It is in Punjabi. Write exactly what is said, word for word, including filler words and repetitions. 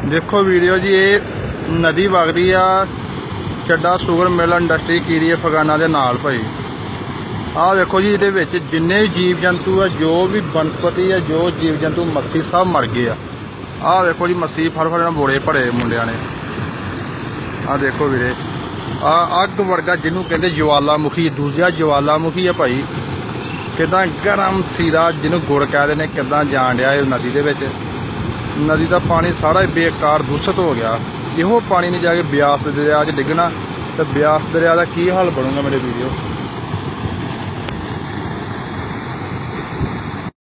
देखो वीडियो जी, ये नदी वगदी आ ਚੱਡਾ ਸ਼ੂਗਰ ਮਿਲ ਇੰਡਸਟਰੀ ਕੀਰੀ ਫਗਾਨਾ ਦੇ ਨਾਲ ਭਾਈ। ਆਹ ਦੇਖੋ ਜੀ, ਇਹਦੇ ਵਿੱਚ ਜਿੰਨੇ ਵੀ ਜੀਵ ਜੰਤੂ ਆ, ਜੋ ਵੀ ਬਨਸਪਤੀ ਆ, ਜੋ ਜੀਵ ਜੰਤੂ ਮੱਛੀ ਸਭ ਮਰ ਗਏ ਆ। ਆਹ ਦੇਖੋ ਜੀ, ਮੱਛੀ ਫੜ ਫੜ ਬੋੜੇ ਭਰੇ ਮੁੰਡਿਆਂ ਨੇ। ਆਹ ਦੇਖੋ ਵੀਰੇ, ਆ ਅੱਗ ਵਰਗਾ ਜਿਹਨੂੰ ਕਹਿੰਦੇ ਜਵਾਲਾਮੁਖੀ, ਦੂਜਾ ਜਵਾਲਾਮੁਖੀ ਆ ਭਾਈ। ਕਿੱਦਾਂ ਗਰਮ ਸੀਰਾ ਜਿਹਨੂੰ ਗੁੜ ਕਹਿ ਦਿੰਦੇ, ਕਿੱਦਾਂ ਜਾਣ ਡਿਆ ਇਹ ਨਦੀ ਦੇ ਵਿੱਚ। ਨਦੀ ਦਾ ਪਾਣੀ ਸਾਰਾ ਬੇਕਾਰ ਦੂਸ਼ਿਤ ਹੋ ਗਿਆ। ਇਹੋ ਪਾਣੀ ਨੇ ਜਾ ਕੇ ਬਿਆਸ ਦਰਿਆ 'ਚ ਡਿੱਗਣਾ, ਤੇ ਬਿਆਸ ਦਰਿਆ ਦਾ ਕੀ ਹਾਲ ਬਣੂਗਾ ਮੇਰੇ ਵੀਡੀਓ।